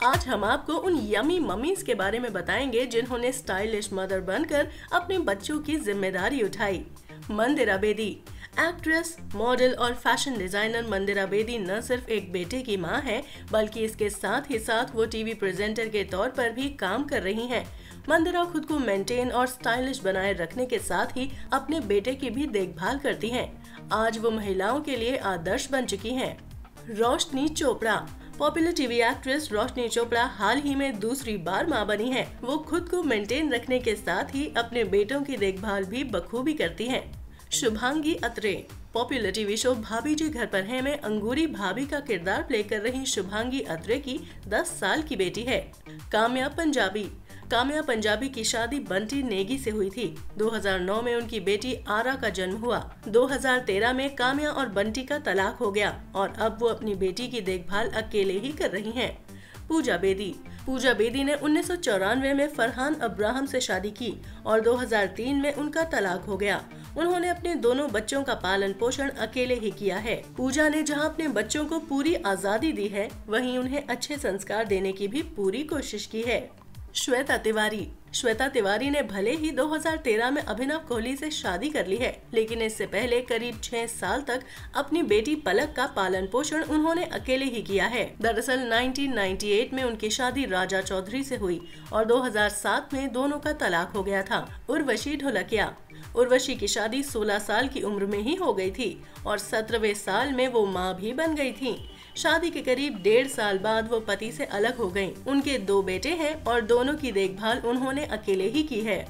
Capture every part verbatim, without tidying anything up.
आज हम आपको उन यमी मम्मीज के बारे में बताएंगे जिन्होंने स्टाइलिश मदर बनकर अपने बच्चों की जिम्मेदारी उठाई। मंदिरा बेदी। एक्ट्रेस, मॉडल और फैशन डिजाइनर मंदिरा बेदी न सिर्फ एक बेटे की मां है, बल्कि इसके साथ ही साथ वो टीवी प्रेजेंटर के तौर पर भी काम कर रही हैं। मंदिरा खुद को मेंटेन और स्टाइलिश बनाए रखने के साथ ही अपने बेटे की भी देखभाल करती हैं। आज वो महिलाओं के लिए आदर्श बन चुकी हैं। Roshni Chopra. Popular TV actress Roshni Chopra हाल ही में दूसरी बार मां बनी है। वो खुद को मेंटेन रखने के साथ ही अपने बेटों की देखभाल भी बखूबी करती हैं। Shubhangi Atre. Popular TV show Bhabhi ji घर पर है में अंगूरी भाभी का किरदार प्ले कर रही शुभांगी अत्रे की दस साल की बेटी है। काम्या पंजाबी। काम्या पंजाबी की शादी बंटी नेगी से हुई थी। दो हज़ार नौ में उनकी बेटी आरा का जन्म हुआ। दो हज़ार तेरह में काम्या और बंटी का तलाक हो गया और अब वो अपनी बेटी की देखभाल अकेले ही कर रही हैं। पूजा बेदी। पूजा बेदी ने उन्नीस सौ चौरानवे में फरहान अब्राहम से शादी की और दो हज़ार तीन में उनका तलाक हो गया। उन्होंने अपने दोनों बच्चों का पालन पोषण अकेले ही किया है। पूजा ने जहां अपने बच्चों को पूरी आजादी दी है, वहीं उन्हें अच्छे संस्कार देने की भी पूरी कोशिश की है। श्वेता तिवारी। श्वेता तिवारी ने भले ही दो हज़ार तेरह में अभिनव कोहली से शादी कर ली है, लेकिन इससे पहले करीब छह साल तक अपनी बेटी पलक का पालन पोषण उन्होंने अकेले ही किया है। दरअसल उन्नीस सौ अट्ठानवे में उनकी शादी राजा चौधरी से हुई और दो हज़ार सात में दोनों का तलाक हो गया था। उर्वशी ढोलकिया। उर्वशी की शादी सोलह साल की उम्र में ही हो गई थी और सत्रहवें साल में वो मां भी बन गई थी। शादी के करीब डेढ़ साल बाद वो पति से अलग हो गयीं। उनके दो बेटे हैं और दोनों की देखभाल उन्होंने अकेले ही की है।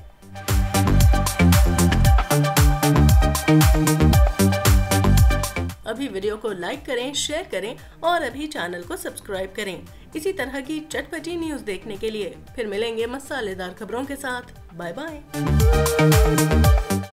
अभी वीडियो को लाइक करें, शेयर करें और अभी चैनल को सब्सक्राइब करें। इसी तरह की चटपटी न्यूज देखने के लिए फिर मिलेंगे मसालेदार खबरों के साथ। Bye bye.